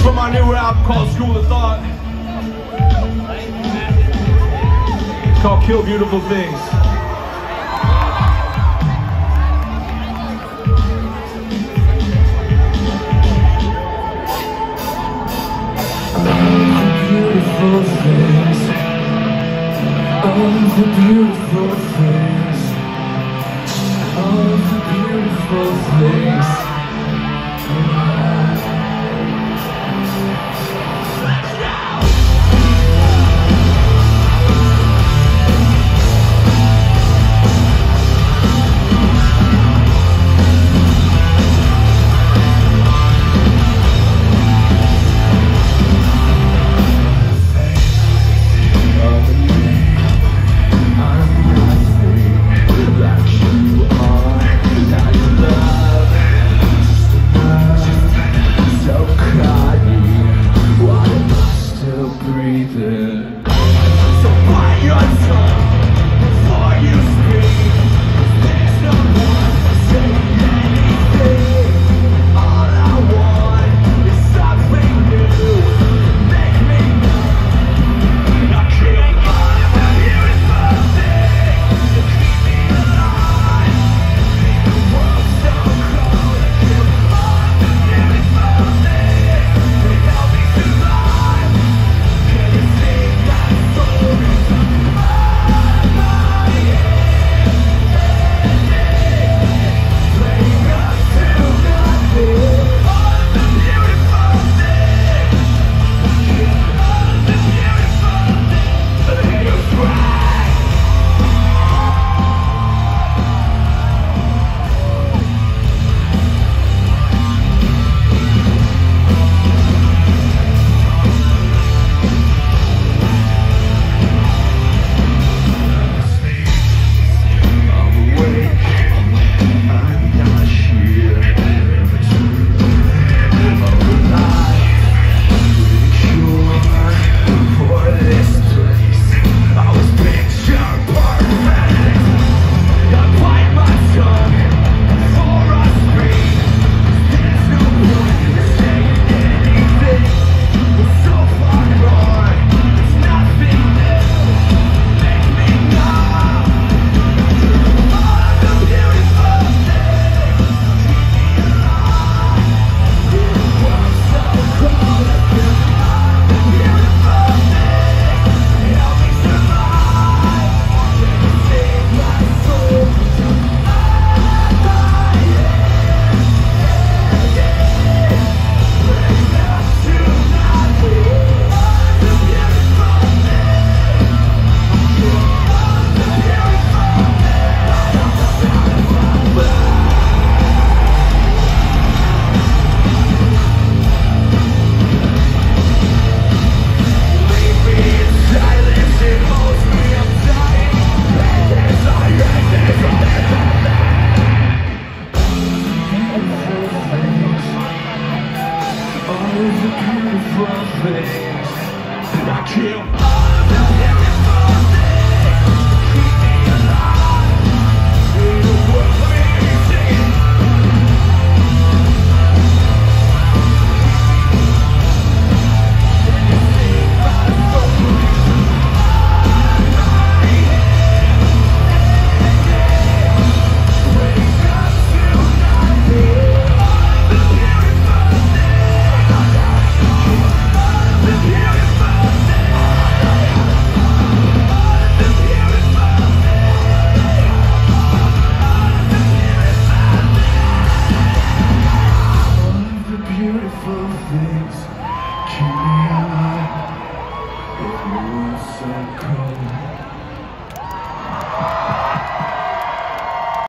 for my new album called School of Thought. It's called Kill Beautiful Things. Beautiful things, all the beautiful things, all the beautiful things. I kill all the beautiful things. Keep me alive. In the world we sing. Can you see my soul? My head. Wake up tonight. All the beautiful things. All the beautiful things. Beautiful things keep me alive. It was so cold.